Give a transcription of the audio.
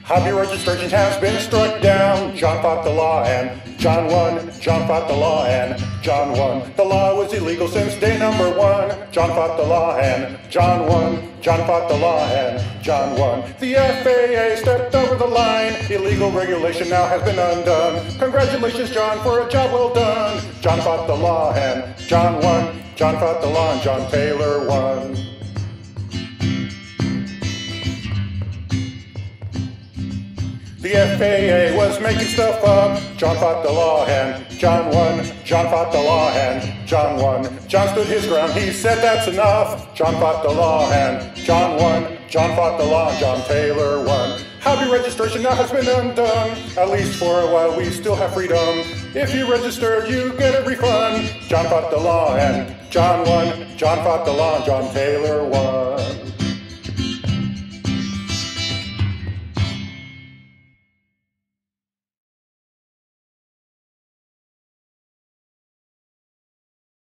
Hobby registration has been struck down. John fought the law and John won. John fought the law and John won. The law was illegal since day number one. John fought the law and John won. John fought the law and John won. The FAA stepped over the line. Illegal regulation now has been undone. Congratulations, John, for a job well done. John fought the law and John won. John fought the law and John Taylor won. The FAA was making stuff up. John fought the law and John won. John fought the law and John won. John stood his ground, he said that's enough. John fought the law and John won. John fought the law and John Taylor won. Hobby registration now has been undone. At least for a while we still have freedom. If you registered, you get a refund. John fought the law and John won. John fought the law and John Taylor won.